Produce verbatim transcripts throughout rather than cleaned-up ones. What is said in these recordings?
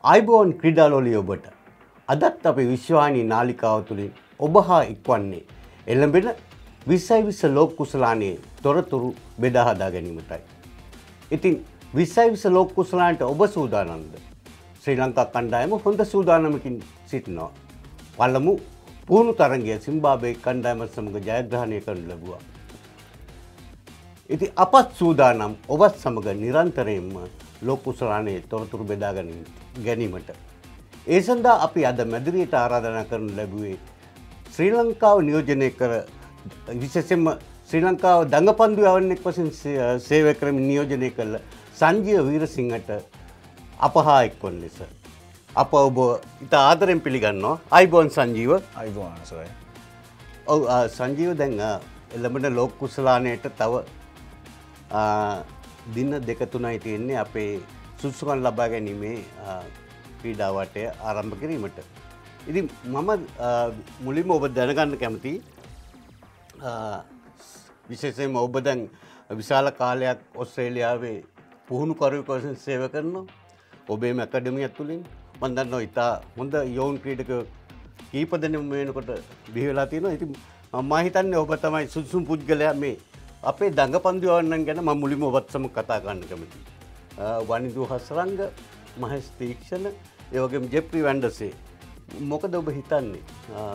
ආයිබෝන් ක්‍රීඩාලෝලිය ඔබට අදත් අපි විශ්වවාහිනී නාලිකාව තුළින් ඔබ හා එක්වන්නේ එළඹෙන විස්සයි විස්ස ලෝක කුසලානයේ තොරතුරු බෙදා හදා ගැනීමටයි. ඉතින් විස්සයි විස්ස ලෝක කුසලානයට ඔබ සූදානම්ද? ශ්‍රී ලංකා කණ්ඩායම හොඳ සූදානමකින් සිටිනවා. පළමු පුහුණු තරගය සිම්බාබ්වේ කණ්ඩායම සමග ජයග්‍රහණය කරනු ලැබුවා. ඉතින් අපත් සූදානම් ඔබත් සමග නිරන්තරයෙන්ම ලෝක කුසලානයේ තොරතුරු බෙදා ගැනීමට. ඒ සඳහා අපි අද මැදිරියට ආරාධනා කරනු ලැබුවේ ශ්‍රී ලංකාව නියෝජනය කර විශේෂයෙන්ම ශ්‍රී ලංකාව දඟපන්දු යවන්නෙක් වශයෙන් සේවය කරමින් නියෝජනය කළ සංජීව වීරසිංහට අප හා එක්වන ලෙස අප ඔබ ඉතා ආදරෙන් පිළිගන්නවා. ආයිබෝන් සංජීව. ආයිබෝන් සොය. ඔව් සංජීව දැන් එළඹෙන ලෝක කුසලානයට තව දින දෙක තුනයි තියෙන්නේ අපේ සුසුකම් ලබා ගැනීමේ ක්‍රීඩා වටය ආරම්භ කිරීමට. ඉතින් මම මුලින්ම ඔබ දැනගන්න කැමතියි විශේෂයෙන්ම ඔබ දැන් විශාල කාලයක් ඔස්ට්‍රේලියාවේ පුහුණු කරුවෙකු වශයෙන් සේවය කරනවා. ඔබේම ඇකඩමිය තුළින් මම දන්නවා ඉතා හොඳ යෝන් ක්‍රීඩකයෝ කීප දෙනෙක් වෙනකොට බිහි වෙලා තියෙනවා. ඉතින් මම හිතන්නේ ඔබ තමයි සුදුසුම පුද්ගලයා මේ අපේ දඟපන්දු යවන්නන් ගැන මම මුලින්ම ඔබත් සමග කතා කරන්න කැමතියි. වනිදු හසරංග, මහේෂ් තීක්ෂණ, ඒ වගේම ජෙප්රි වැන්ඩර්සේ. මොකද ඔබ හිතන්නේ?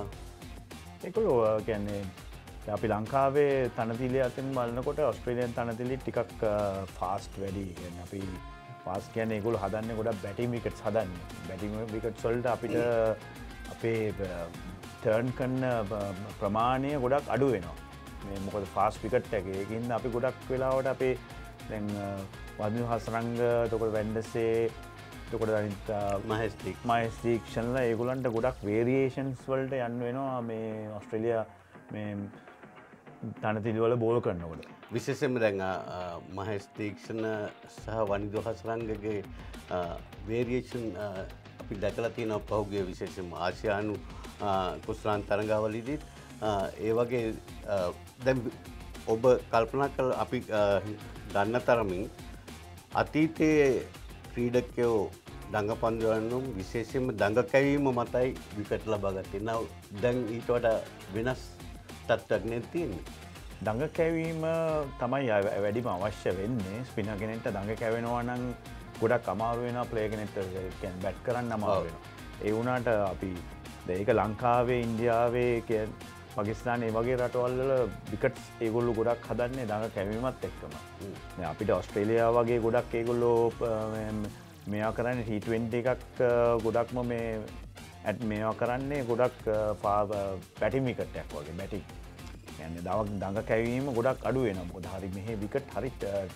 ඒගොල්ලෝ කියන්නේ අපි ලංකාවේ තනතිලිය අතින් බලනකොට ඔස්ට්‍රේලියන් තනතිලි ටිකක් ෆාස්ට් වැඩි. කියන්නේ අපි ෆාස්ට් කියන්නේ ඒගොල්ලෝ හදන්නේ ගොඩක් බැටිං විකට්ස් හදන්නේ. බැටිං විකට්ස් වලට අපිට අපේ ටර්න් කරන ප්‍රමාණය ගොඩක් අඩු වෙනවා. මේ මොකද ෆාස්ට් විකට් එක. ඒකින්ද අපි ගොඩක් වෙලාවට අපේ දැන් වනිදු හසරංග, එතකොට වැන්ඩර්සේ, එතකොට අනිත් මහේෂ් තීක්ෂණ මහේෂ් තීක්ෂණලා ඒගොල්ලන්ට ගොඩක් වේරියේෂන්ස් වලට යන්න වෙනවා මේ ඔස්ට්‍රේලියා මේ තනතිලි වල බෝල් කරනකොට. විශේෂයෙන්ම දැන් මහේෂ් තීක්ෂණ සහ වනිදු හසරංගගේ වේරියේෂන් අපි දැකලා තියෙනවා පහුගිය විශේෂයෙන්ම ආසියානු කුසලාන තරඟාවලියේදී. ඒ වගේ දැන් ඔබ කල්පනා කළ අපි දන්න තරමින් අතීතයේ ක්‍රීඩකයෝ දඟපන්දු යවන්නුම් විශේෂයෙන්ම දඟ කැවීම මතයි විකට් ලබා ගත්තේ. නව දැන් ඊට වඩා වෙනස් තත්ත්වයක් නේද තියෙන්නේ? දඟ කැවීම තමයි වැඩිම අවශ්‍ය වෙන්නේ. ස්පිනර් කෙනෙක්ට දඟ කැවෙනවා නම් ගොඩක් අමාරු වෙනවා ප්ලේයර් කෙනෙක්ට කියන්නේ බැට් කරන්න අමාරු වෙනවා. ඒ වුණාට අපි ඒක ලංකාවේ, ඉන්දියාවේ, පාකිස්තානයේ වගේ රටවල් වල විකට්ස් ඒගොල්ලෝ ගොඩක් හදන්නේ දඟ කැවීමත් එක්කම. දැන් අපිට ඔස්ට්‍රේලියාව වගේ ගොඩක් ඒගොල්ලෝ මේවා කරන්නේ ටී ට්වෙන්ටි එකක් ගොඩක්ම මේ ඇට් මේවා කරන්නේ ගොඩක් බැටිං විකට් එකක් වගේ බැටිං. කියන්නේ දවක් දඟ කැවීම ගොඩක් අඩු වෙනවා. මොකද හරි මෙහි විකට් හරි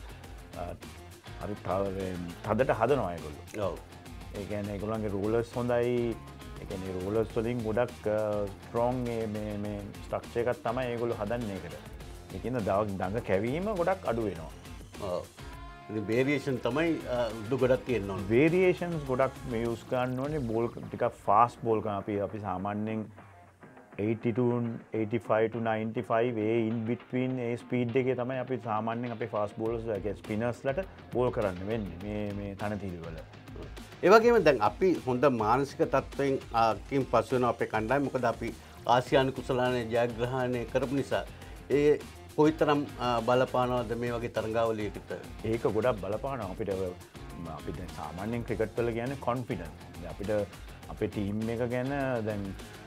හරි තදට හදනවා ඒගොල්ලෝ. ඔව්. ඒ කියන්නේ ඒගොල්ලන්ගේ රූලර්ස් හොඳයි. ඒ කියන්නේ රූලර්ස් වලින් ගොඩක් ස්ට්‍රෝං මේ මේ ස්ට්‍රක්චර් එකක් තමයි ඒගොල්ලෝ හදන්නේ ඒකට. ඒකින්ද දඟ කැවීම ගොඩක් අඩු වෙනවා. ඔව්. ඉතින් වේරියේෂන් තමයි උඩ ගොඩක් තියෙනවා. වේරියේෂන්ස් ගොඩක් මේ යූස් කරන්න ඕනේ. බෝල් ටිකක් ෆාස්ට් බෝල් කරන අපි අපි සාමාන්‍යයෙන් eighty to eighty-five to ninety-five ඒ ඉන් බිට්වීන් ඒ ස්පීඩ් එකේ තමයි අපි සාමාන්‍යයෙන් අපේ ෆාස්ට් බෝලර්ස් ඒ ස්පිනර්ස්ලට බෝල් කරන්න වෙන්නේ මේ මේ තනතිලි වල. ඒ වගේම දැන් අපි හොඳ මානසික තත්ත්වයෙන් කින් පසු වෙන අපේ කණ්ඩායම. මොකද අපි ආසියානු කුසලානයේ ජයග්‍රහණය කරපු නිසා ඒ කොයිතරම් බලපානවද මේ වගේ තරඟාවලියකට? ඒක ගොඩක් බලපානවා අපිට. අපිට සාමාන්‍යයෙන් ක්‍රිකට් වල කියන්නේ කොන්ෆිඩන්ස්. අපිට අපේ ටීම් එක ගැන දැන්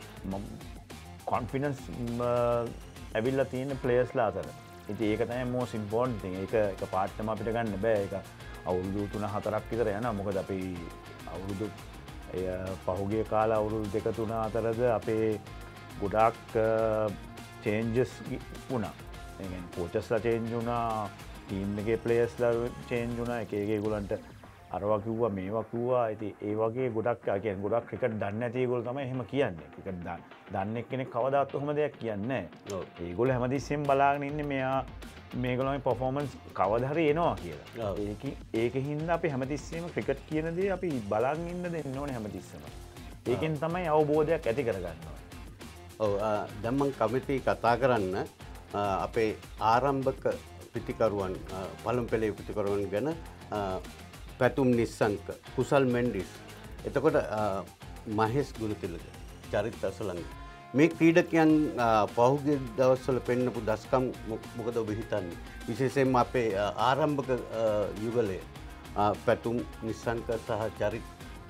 කොන්ෆිඩන්ස් ඇවිල්ලා තියෙන ප්ලේයර්ස්ලා අතර. ඉතින් ඒක තමයි most important thing. ඒක එක පාටම අපිට ගන්න බෑ. ඒක අවුරුදු තුන හතරක් විතර යනවා. මොකද අපි අවුරුදු පහුගිය කාල අවුරුදු දෙක තුන අතරද අපේ ගොඩක් චේන්ජස් වුණා. ඒ කියන්නේ කෝචස්ලා චේන්ජ් වුණා, ටීම් එකේ ප්ලේයර්ස්ලා චේන්ජ් වුණා. එක එක ඒගොල්ලන්ට අරවා කිව්වා මේවා කිව්වා. ඉතින් ඒ වගේ ගොඩක් කියන්නේ ගොඩක් ක්‍රිකට් දන්නේ නැති ඒගොල්ලෝ තමයි එහෙම කියන්නේ. ක්‍රිකට් දන්නේ කෙනෙක් කවදාත් ඔහොම දෙයක් කියන්නේ නැහැ. ඒගොල්ලෝ හැමතිස්සෙම බලාගෙන ඉන්නේ මෙයා මේගොල්ලෝගේ පර්ෆෝමන්ස් කවදා හරි එනවා කියලා. ඒක ඒකින්ද අපි හැමතිස්සෙම ක්‍රිකට් කියන දේ අපි බලාගෙන ඉන්න දෙන්න ඕනේ හැමතිස්සෙම. ඒකෙන් තමයි අවබෝධයක් ඇති කරගන්න ඕනේ. ඔව් දැන් මම කමිටි කතා කරන්න අපේ ආරම්භක පිටිකරුවන් පළමු පෙළේ පිටිකරුවන් ගැන පැතුම් නිස්සංක, කුසල් මෙන්ඩිස්, එතකොට මහේස් ගුණතිලක චරිත අසලංග මේ ක්‍රීඩකයන් පහුගිය දවස්වල පෙන්නපු දස්කම් මොකද ඔබ හිතන්නේ? විශේෂයෙන්ම අපේ ආරම්භක යුගලයේ පැතුම් නිසංක සහ චරිත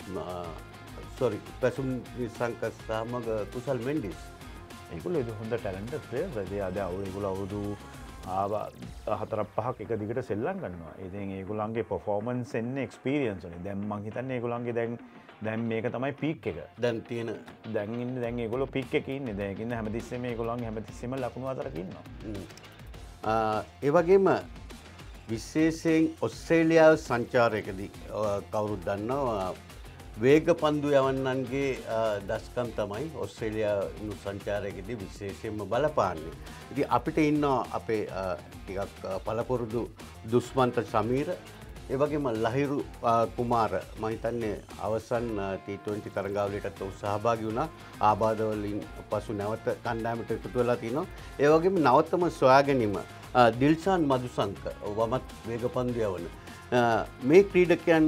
සෝරි පැතුම් නිසංක සමග කුසල් මෙන්ඩිස් ඒගොල්ලෝ ඒක හොඳ ටැලන්ටඩ් ප්ලේයර්ස්. ඒ අද ඒගොල්ලෝ අවුරුදු හතරක් පහක් එක දිගට සෙල්ලම් කරනවා. ඉතින් ඒගොල්ලන්ගේ පර්ෆෝමන්ස් එන්නේ එක්ස්පීරියන්ස් වලින්. දැන් මං හිතන්නේ ඒගොල්ලන්ගේ දැන් දැන් මේක තමයි පීක් එක. දැන් තියෙන දැන් ඉන්නේ දැන් ඒගොල්ලෝ පීක් එකේ ඉන්නේ. දැන් ඉන්නේ හැමතිස්සෙම ඒගොල්ලන්ගේ හැමතිස්සෙම ලකුණු අතරක ඉන්නවා. ඒ වගේම විශේෂයෙන් ඔස්ට්‍රේලියාව සංචාරයකදී කවුරුත් දන්නවා වේග පන්දු යවන්නන්ගේ දස්කම් තමයි ඔස්ට්‍රේලියානු සංචාරයකදී විශේෂයෙන්ම බලපාන්නේ. ඉතින් අපිට ඉන්නවා අපේ ටිකක් පළපුරුදු දුස්මන්ත සමීර, ඒ වගේම ලහිරු කුමාර මම හිතන්නේ අවසන් ටී ට්වෙන්ටි තරගාවලියටත් ඔහු සහභාගී වුණා. ආබාධ වලින් පසු නැවත කණ්ඩායමට එකතු වෙලා තිනවා. ඒ වගේම නවතම සොයා ගැනීම දිල්ෂාන් මදුසංක වමත් වේග පන්දු යවන මේ ක්‍රීඩකයන්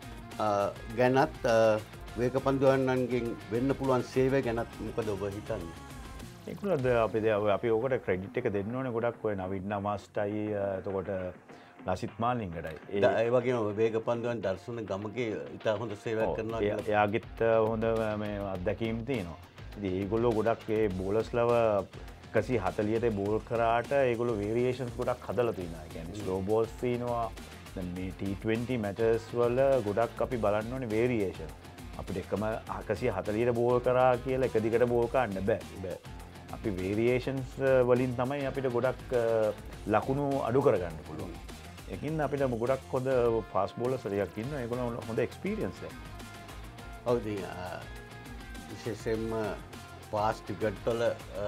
ගැනත් වේග පන්දුවන්නන්ගෙන් වෙන්න පුළුවන් සේවය ගැනත් මොකද ඔබ හිතන්නේ? ඒකුලද අපි අපි ඕකට ක්‍රෙඩිට් එක දෙන්න ඕනේ ගොඩක් ඔය නවින් නමාස්ටයි එතකොට ලසිත් මාලිංගටයි. ඒ වගේම වේග පන්දුවන් දර්ශන ගමගේ ඉතා හොඳ සේවයක් කරනවා. එයාගෙත් හොඳ මේ අත්දැකීම් තියෙනවා. ඉතින් ඒගොල්ලෝ ගොඩක් ඒ බෝලර්ස්ලව එකසිය හතලියට බෝල් කරාට ඒගොල්ලෝ වේරියේෂන්ස් ගොඩක් හදලා තියෙනවා. ඒ කියන්නේ ස්ලෝ බෝල්ස් තියෙනවා. දැන් මේ ටී ට්වෙන්ටි මැචස් වල ගොඩක් අපි බලන්න ඕනේ වේරියේෂන්. අපිට එකම එකසිය හතලියට බෝල් කරා කියලා එක දිගට බෝල් කරන්න බෑ. බෑ. අපි වේරියේෂන්ස් වලින් තමයි අපිට ගොඩක් ලකුණු අඩු කරගන්න පුළුවන්. ඒකින් අපිට ගොඩක් හොඳ ෆාස්ට් බෝලර්ස් ටිකක් ඉන්නවා. ඒගොල්ලෝ හොඳ එක්ස්පීරියන්ස් එක. ඔව් ඉතින් විශේෂයෙන්ම ෆාස්ට් ක්‍රිකට් වල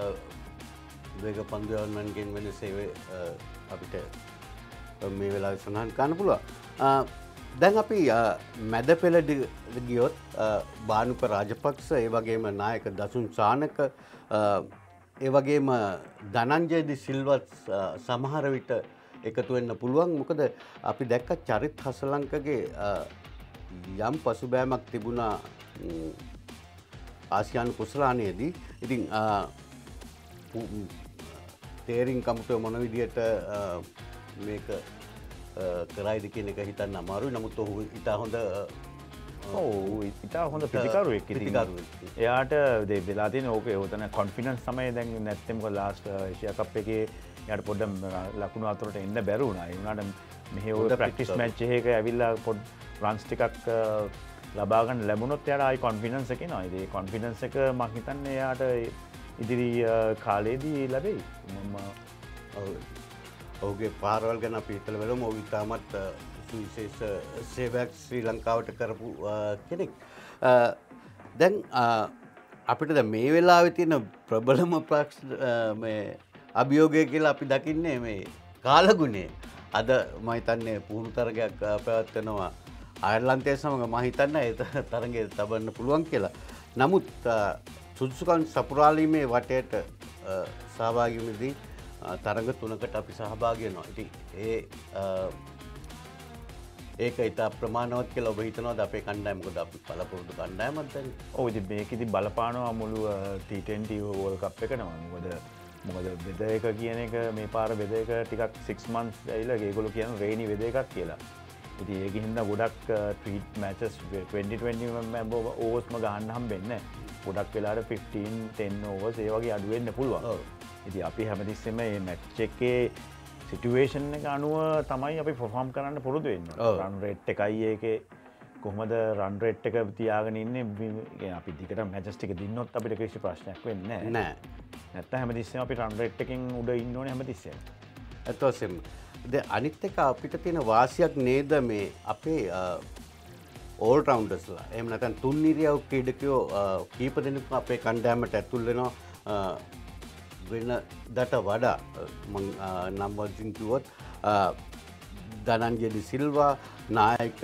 වේග පන්දුවන්නන්ගෙන් වෙන සේවය අපිට මේ වෙලාවේ සඳහන් කරන්න පුළුවන්. දැන් අපි මැද පෙළ ගියොත් බානුක රාජපක්ෂ, ඒ වගේම නායක දසුන් සානක, ඒ වගේම ධනංජය ඩි සිල්වත් සමහර විට එකතු වෙන්න පුළුවන්. මොකද අපි දැක්ක චරිත් හසලංකගේ යම් පසුබෑමක් තිබුණා ආසියානු කුසලානයේදී. ඉතින් තේරින් කමුට මොන විදියට මේක කරයිද කියන එක හිතන්න අමාරුයි. නමුත් ඔහු ඉතා හොඳ ඔව් ඉතා හොඳ ප්‍රතිකරුවෙක්. එයාට වෙලා තියෙන ඕකේ ඔතන කොන්ෆිඩන්ස් තමයි දැන් නැත්තේ. මොකද ලාස්ට් ඒෂියා කප් එකේ එයාට පොඩ්ඩක් ලකුණු අතරට එන්න බැරි වුණා. ඒ වුණාට මෙහි ඔය ප්‍රැක්ටිස් මැච් එකක ඇවිල්ලා පොඩ් රන්ස් ටිකක් ලබා ගන්න ලැබුණොත් එයාට ආයි කොන්ෆිඩන්ස් එක එනවා. ඒ කොන්ෆිඩන්ස් එක මම හිතන්නේ එයාට ඉදිරි කාලේදී ලැබෙයි. මම ඔහුගේ පාරවල් ගැන අපි හිතලා බලමු. ඔහු ඉතාමත් සුවිශේෂ සේවයක් ශ්‍රී ලංකාවට කරපු කෙනෙක්. දැන් අපිට දැන් මේ වෙලාවේ තියෙන ප්‍රබලම මේ අභියෝගය කියලා අපි දකින්නේ මේ කාලගුණය. අද මම හිතන්නේ පුහුණු තරගයක් පැවැත්වෙනවා අයර්ලන්තය සමග. මම හිතන්නේ ඒ තරගය තබන්න පුළුවන් කියලා. නමුත් සුදුසුකම් සපුරාලීමේ වටේට සහභාගී වෙමිදී තරඟ තුනකට අපි සහභාගී වෙනවා. ඉතින් ඒ ඒක ඉතා ප්‍රමාණවත් කියලා ඔබ හිතනවාද අපේ කණ්ඩායම? මොකද අපි පළපුරුදු කණ්ඩායමක් දැන්. ඔව් ඉතින් මේකෙදි බලපානවා මුළු ටී ට්වෙන්ටි වර්ල්ඩ් කප් එකටම. මොකද මොකද වෙදර් එක කියන එක මේ පාර වෙදර් එක ටිකක් සික්ස් months ඇවිල්ලා ඒගොල්ලෝ කියන රේනි වෙදර් එකක් කියලා. ඉතින් ඒකෙන් හින්දා ගොඩක් ට්‍රීට් මැචස් ට්වෙන්ටි ට්වෙන්ටි ඕවර්ස්ම ගහන්න හම්බෙන්නේ නැහැ. ගොඩක් වෙලාවට ෆිෆ්ටීන් ටෙන් ඕවර්ස් ඒ වගේ අඩු වෙන්න පුළුවන්. ඉතින් අපි හැමතිස්සෙම මේ මැච් එකේ සිටුවේෂන් එක අනුව තමයි අපි පර්ෆෝම් කරන්න පුරුදු වෙන්නේ. රන් රේට් එකයි ඒකේ කොහොමද රන් රේට් එක තියාගෙන ඉන්නේ. අපි දිගට මැචස් ටික දින්නොත් අපිට කිසි ප්‍රශ්නයක් වෙන්නේ නැහැ. නෑ. නැත්තම් හැමතිස්සෙම අපි රන් රේට් එකෙන් උඩ ඉන්න ඕනේ හැමතිස්සෙම. ඇත්තටම. දැන් අනිත් එක අපිට තියෙන වාසියක් නේද මේ අපේ ඕල් රවුන්ඩර්ස්ලා. එහෙම නැත්නම් තුන් ඉරියව් ක්‍රීඩකයෝ කීප දෙනෙක් අපේ කණ්ඩායමට ඇතුල් වෙනවා. වෙනදට වඩා මම නම් වලින් කිව්වොත් ධනංජය ඩි සිල්වා, නායක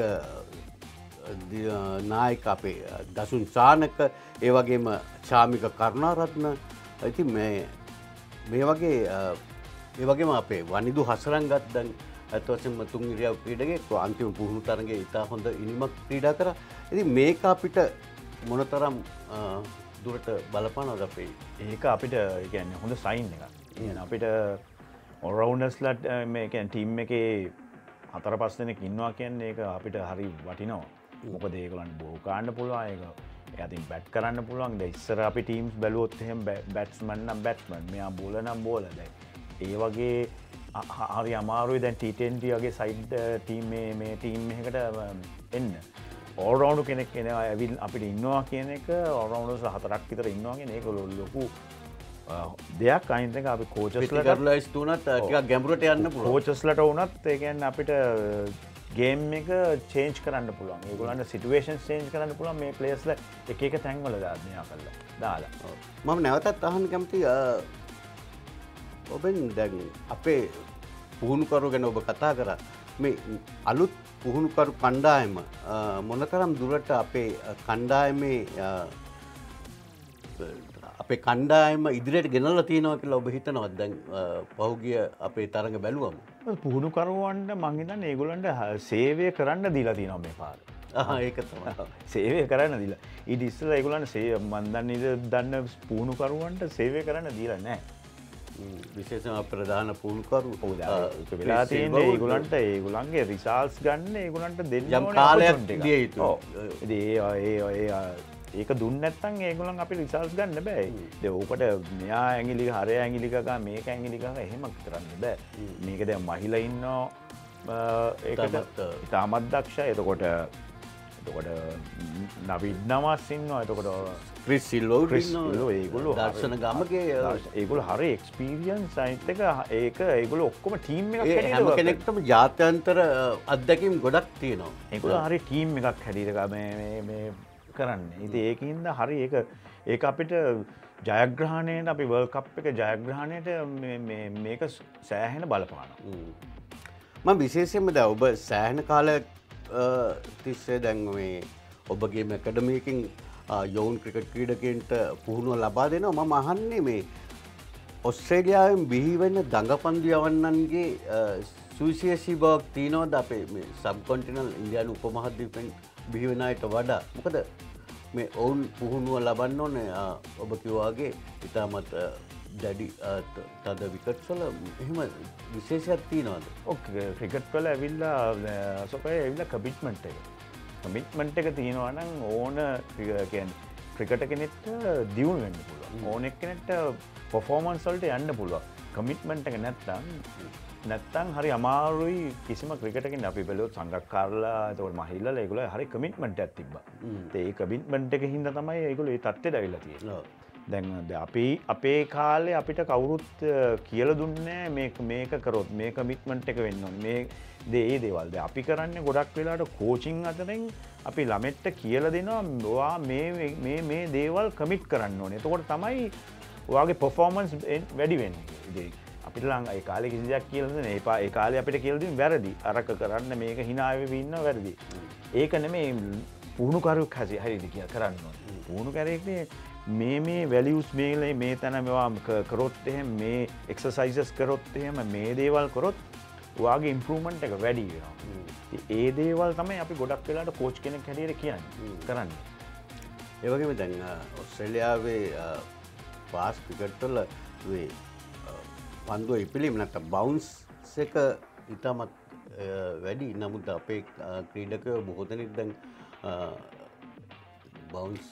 නායක අපේ දසුන් සානක, ඒ වගේම ශාමික කරුණාරත්න. ඉතින් මේ මේ වගේ ඒ වගේම අපේ වනිදු හසරංගත් දැන් ඇත්ත වශයෙන්ම තුන් ඉරියව් ක්‍රීඩකයෙක් අන්තිම පුහුණු තරඟයේ ඉතා හොඳ ඉනිමක් ක්‍රීඩා කරා. ඉතින් මේක අපිට මොනතරම් දුරට බලපානවද අපේ? ඒක අපිට කියන්නේ හොඳ සයින් එකක්. කියන්නේ අපිට ඔල්රවුන්ඩර්ස්ලාට මේ කියන්නේ ටීම් එකේ හතර පහ දෙනෙක් ඉන්නවා කියන්නේ ඒක අපිට හරි වටිනවා. මොකද ඒගොල්ලන්ට බෝ ගන්න පුළුවන් ඒක. ඒ අතින් බැට් කරන්න පුළුවන්. දැන් ඉස්සර අපි ටීම්ස් බැලුවොත් එහෙම බැට්ස්මන් නම් බැට්ස්මන්, මෙයා බෝලර් නම් බෝලර්. දැන් ඒ වගේ හරි අමාරුයි දැන් ටී ට්වෙන්ටි වගේ සයිඩ් ටීම් මේ මේ ටීම් එකකට එන්න. ඕල්රවුන්ඩර් කෙනෙක් එනවා ඇවිල් අපිට ඉන්නවා කියන එක ඕල්රවුන්ඩර්ස් හතරක් විතර ඉන්නවා කියන ඒක ලොකු දෙයක්. අනිත් එක අපි කෝචස්ලට කරලායිස් තුනත් ටිකක් ගැඹුරට යන්න පුළුවන්. කෝචස්ලට වුණත් ඒ කියන්නේ අපිට ගේම් එක චේන්ජ් කරන්න පුළුවන්. ඒගොල්ලන්ට සිටුේෂන්ස් චේන්ජ් කරන්න පුළුවන් මේ ප්ලේයර්ස්ලා එක එක තැන්වල දාලා කරලා දාලා. මම නැවතත් අහන්න කැමතියි ඔබෙන් දැන් අපේ පුහුණුකරු ගැන ඔබ කතා කරා. මේ අලුත් පුහුණුකරු කණ්ඩායම මොනතරම් දුරට අපේ කණ්ඩායමේ අපේ කණ්ඩායම ඉදිරියට ගෙනල්ලා තියෙනවා කියලා ඔබ හිතනවද? දැන් පහුගිය අපේ තරඟ බැලුවම පුහුණුකරුවන්ට මං හිතන්නේ ඒගොල්ලන්ට සේවය කරන්න දීලා තියෙනවා මේ පාර. ආ ඒක තමයි. සේවය කරන්න දීලා. ඊට ඉස්සෙල්ලා ඒගොල්ලන්ට සේ මන් දන්නේ දන්න පුහුණුකරුවන්ට සේවය කරන්න දීලා නැහැ. විශේෂම ප්‍රධාන පුහුණුකරු ඒක වෙලා තියෙන්නේ ඒගොල්ලන්ට ඒගොල්ලන්ගේ රිසල්ට්ස් ගන්න ඒගොල්ලන්ට දෙන්න යම් කාලයක් දිය යුතුයි. ඒ ඒ ඒක දුන්න නැත්නම් ඒගොල්ලන් අපිට රිසල්ට්ස් ගන්න බෑ. ඒ ඕකට මෙයා ඇඟිලි හරය ඇඟිලි ගා මේක ඇඟිලි ගා එහෙම කරන්න බෑ. මේක දැන් මහිලා ඉන්නවා ඒකට ඉතාමත් දක්ෂයි. එතකොට එතකොට නවීන් නවාස් ඉන්නවා. එතකොට ක්‍රිස් සිල්වා ඉන්නවා. ඒගොල්ලෝ දර්ශන ගමගේ ඒගොල්ලෝ හරි එක්ස්පීරියන්ස් අනිත් එක ඒක ඒගොල්ලෝ ඔක්කොම ටීම් එකක් හැටියට හැම කෙනෙක්ටම ජාත්‍යන්තර අත්දැකීම් ගොඩක් තියෙනවා. ඒගොල්ලෝ හරි ටීම් එකක් හැටියට මේ මේ කරන්නේ. ඉතින් ඒකින්ද හරි ඒක ඒක අපිට ජයග්‍රහණයට අපි වර්ල්ඩ් කප් එක ජයග්‍රහණයට මේ මේක සෑහෙන බලපානවා. මම විශේෂයෙන්ම දැන් ඔබ සෑහෙන කාලයක් තිස්සේ දැන් මේ ඔබගේ ඇකඩමි එකකින් යෝන් ක්‍රිකට් ක්‍රීඩකයන්ට පුහුණුව ලබා දෙනවා. මම අහන්නේ මේ ඔස්ට්‍රේලියාවෙන් බිහි වෙන දඟපන්දු යවන්නන්ගේ සුවිශේෂී බවක් තියෙනවද අපේ මේ සබ්කොන්ටිනල් ඉන්දියානු උපමහද්වීපෙන් බිහි වෙන අයට වඩා? මොකද මේ ඔවුන් පුහුණුව ලබන්න ඕනේ ඔබ කිව්වාගේ ඉතාමත් දැඩි තද විකට්ස් වල එහෙම විශේෂයක් තියෙනවද? ඔව් ක්‍රිකට් වල ඇවිල්ලා අසෝකයි ඇවිල්ලා කමිට්මන්ට් එක. කමිට්මන්ට් එක තියෙනවා නම් ඕන කියන්නේ ක්‍රිකට් කෙනෙක්ට දියුණු වෙන්න පුළුවන්. ඕන එක්කෙනෙක්ට පර්ෆෝමන්ස් වලට යන්න පුළුවන්. කමිට්මන්ට් එක නැත්තම් නැත්තම් හරි අමාරුයි කිසිම ක්‍රිකටකින් අපි බැලුවොත් සංගක්කාරලා එතකොට මහිල්ලාලා ඒගොල්ලෝ හරි කමිට්මන්ට් එකක් තිබ්බා. ඒ කමිට්මන්ට් එකේ හින්දා තමයි ඒගොල්ලෝ ඒ තත්ත්වයට ඇවිල්ලා තියෙන්නේ. දැන් අපි අපේ කාලේ අපිට කවුරුත් කියලා දුන්නේ මේක මේක කරොත් මේ කමිට්මන්ට් එක වෙන්න ඕනේ. මේ ඒ දේවල්. දැන් අපි කරන්නේ ගොඩක් වෙලාවට කෝචින් අතරින් අපි ළමෙක්ට කියලා දෙනවා ඔයා මේ මේ මේ දේවල් කමිට් කරන්න ඕනේ. එතකොට තමයි ඔයාගේ පර්ෆෝමන්ස් වැඩි වෙන්නේ. ඉතින් අපිට ලං ඒ කාලේ කිසි දෙයක් කියලා දෙන්නේ ඒ ඒ කාලේ අපිට කියලා දෙන්නේ වැරදි. අරක කරන්න මේක hina වෙවි ඉන්න වැරදි. ඒක නෙමෙයි පුහුණුකරුවෙක් හරියට කියලා කරන්න ඕනේ. පුහුණුකරුවෙක් මේ මේ වැලියුස් මේ මේ තැන මේවා කරොත් එහෙම මේ එක්සර්සයිසස් කරොත් එහෙම මේ දේවල් කරොත් ඔයාගේ ඉම්ප්‍රූව්මන්ට් එක වැඩි වෙනවා. ඒ දේවල් තමයි අපි ගොඩක් වෙලාවට කෝච් කෙනෙක් හැටියට කියන්නේ කරන්නේ. ඒ වගේම දැන් ඔස්ට්‍රේලියාවේ ෆාස්ට් ක්‍රිකට් වල මේ පන්දුව ඉපිලීම නැත්නම් බවුන්ස් එක ඉතාමත් වැඩි. නමුත් අපේ ක්‍රීඩකයෝ බොහෝ දෙනෙක් දැන් බවුන්ස්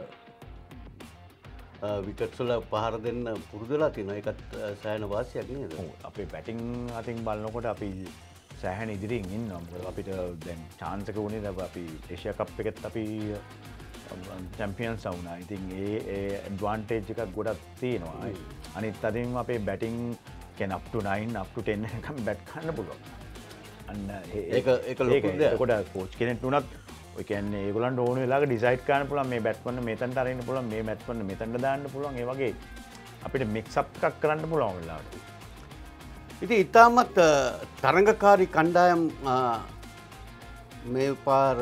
විකට්ස් වල පහර දෙන්න පුරුදු වෙලා තියෙනවා. ඒකත් සෑහෙන වාසියක් නේද? ඔව් අපේ බැටිං අතින් බලනකොට අපි සෑහෙන ඉදිරියෙන් ඉන්නවා. මොකද අපිට දැන් chance එක උනේ අපි ඒෂියා කප් එකෙත් අපි චැම්පියන්ස් වුණා. ඉතින් ඒ ඒ ඇඩ්වාන්ටේජ් එකක් ගොඩක් තියෙනවා. අනිත් අතින් අපේ බැටිං කියන්නේ up to nine up to ten එකම බැට් කරන්න පුළුවන්. අන්න ඒක ඒක ලොකු දෙයක්. ඒකට කෝච් කෙනෙක් වුණත් ඔය කියන්නේ ඒගොල්ලන්ට ඕන වෙලාවක ඩිසයිඩ් කරන්න පුළුවන් මේ බැට්ස්මන් මෙතනට අරින්න පුළුවන් මේ බැට්ස්මන් මෙතනට දාන්න පුළුවන්. ඒ වගේ අපිට මික්ස් අප් එකක් කරන්න පුළුවන් වෙලාවට. ඉතින් ඉතාමත් තරඟකාරී කණ්ඩායම් මේ පාර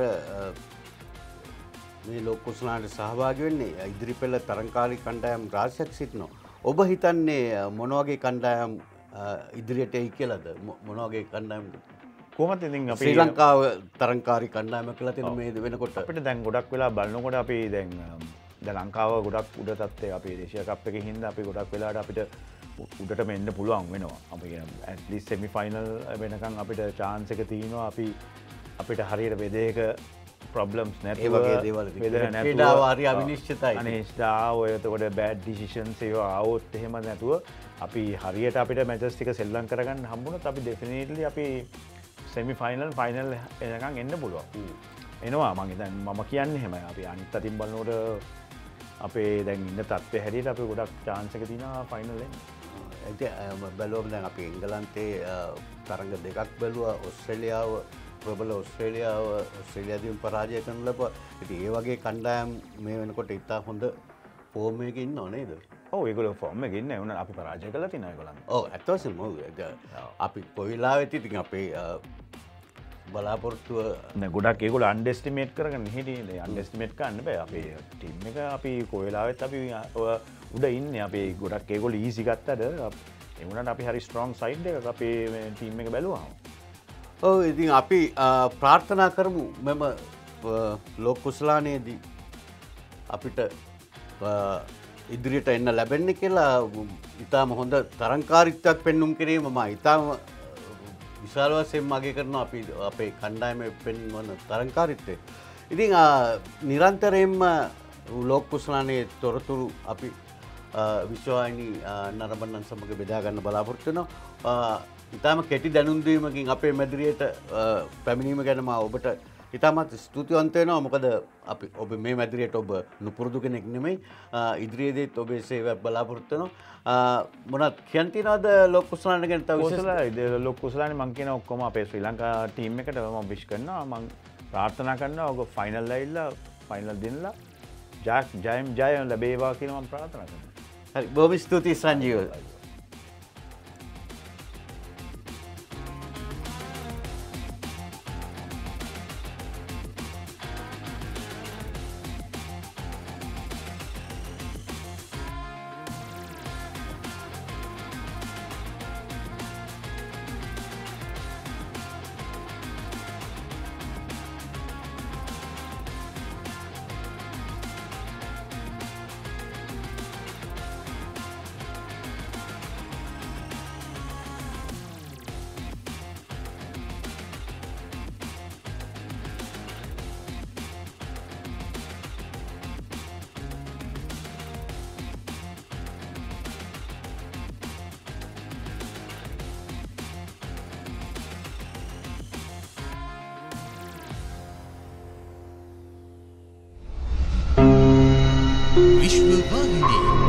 මේ ලෝක කුසලාට සහභාගී වෙන්නේ ඉදිරි පෙළ තරඟකාරී කණ්ඩායම් රාශියක් සිටිනවා. ඔබ හිතන්නේ මොන වගේ කණ්ඩායම් ඉදිරියට එයි කියලාද? මොන වගේ කණ්ඩායම් කොහොමද ඉතින් අපි ශ්‍රී ලංකාව තරංකාරී කණ්ඩායමක් කියලා තියෙන මේ වෙනකොට අපිට දැන් ගොඩක් වෙලා බලනකොට අපි දැන් දැන් ලංකාව ගොඩක් උඩ තත්ත්වයේ අපේ දේශීය කප් එකේ හින්දා අපි ගොඩක් වෙලාවට අපිට උඩටම එන්න පුළුවන් වෙනවා. අපි කියන at least semi final වෙනකන් අපිට chance එක තියෙනවා. අපි අපිට හරියට වෙදේක problems නැතුව ඒ වගේ දේවල් වෙදේ නැතුව ක්‍රීඩාව හරි අවිනිශ්චිතයි. අනිශ්චිතතාව ඔය එතකොට bad decisions ඒවා ආවොත් එහෙම නැතුව අපි හරියට අපිට matches ටික සෙල්ලම් කරගන්න හම්බුනොත් අපි definitely අපි semi final final එනකන් එන්න පුළුවන්. එනවා මම දැන් මම කියන්නේ එහෙමයි. අපි අනිත් අතින් බලනකොට අපේ දැන් ඉන්න තත්ත්වය හැටියට අපි ගොඩක් chance එක තියෙනවා final එන්න. ඒක බැලුවම දැන් අපි එංගලන්තයේ තරඟ දෙකක් බැලුවා. ඕස්ට්‍රේලියාව ප්‍රබල ඕස්ට්‍රේලියාව ඕස්ට්‍රේලියාවෙන් පරාජය කරන ලබ. ඉතින් ඒ වගේ කණ්ඩායම් මේ වෙනකොට ඉතා හොඳ ෆෝම් එකක ඉන්නව නේද? ඔව් ඒගොල්ලෝ ෆෝම් එකේ ඉන්නේ. උන අපි පරාජය කළා තියෙනවා ඒගොල්ලන්. ඔව් ඇත්ත වශයෙන්ම ඔව්. අපි කොයිලාවෙත් ඉතින් අපේ බලාපොරොත්තුව නෑ ගොඩක් ඒගොල්ලෝ අන්ඩෙස්ටිමේට් කරගෙන හිටියේ. අන්ඩෙස්ටිමේට් කරන්න බෑ. අපේ ටීම් එක අපි කොයිලාවෙත් අපි උඩ ඉන්නේ. අපි ගොඩක් ඒගොල්ලෝ ඊසි ගත්තද ඒ වුණාට අපි හරි ස්ට්‍රොං සයිඩ් එකක අපේ ටීම් එක බැලුවා. ඔව් ඉතින් අපි ප්‍රාර්ථනා කරමු මෙම ලෝක කුසලානයේදී අපිට ඉදිරියට එන්න ලැබෙන්නේ කියලා. ඉතාම හොඳ තරංකාරීත්වයක් පෙන්눔 කිරීම මම ඉතාම විශාල වශයෙන් මගේ කරනවා අපි අපේ කණ්ඩායමේ පෙන්වන තරංකාරීත්වය. ඉතින් නිරන්තරයෙන්ම ලෝක කුසලානයේ තොරතුරු අපි විශ්වවාහිනී නරඹන්නන් සමග බෙදා ගන්න බලාපොරොත්තු වෙනවා. ඉතාම කෙටි දැනුම් දීමකින් අපේ මැදිරියට පැමිණීම ගැන මම ඔබට ඉතාමත් ස්තුතිවන්ත වෙනවා. මොකද අපි ඔබ මේ මැදිරියට ඔබ නුපුරුදු කෙනෙක් නෙමෙයි. ඉදිරියේදීත් ඔබේ සේවයක් බලාපොරොත්තු වෙනවා. මොනවද කියන්න තියනවද ලෝක කුසලාන ගැන? තව විශේෂ ලෝක කුසලානේ මම කියන ඔක්කොම අපේ ශ්‍රී ලංකා ටීම් එකට මම විශ් කරනවා. මම ප්‍රාර්ථනා කරනවා ඔබ ෆයිනල් ඇවිල්ලා ෆයිනල් දිනලා ජය ජය ලැබේවා කියලා මම ප්‍රාර්ථනා කරනවා. හරි බොහොම ස්තුතියි සංජීව. Vishvavahini.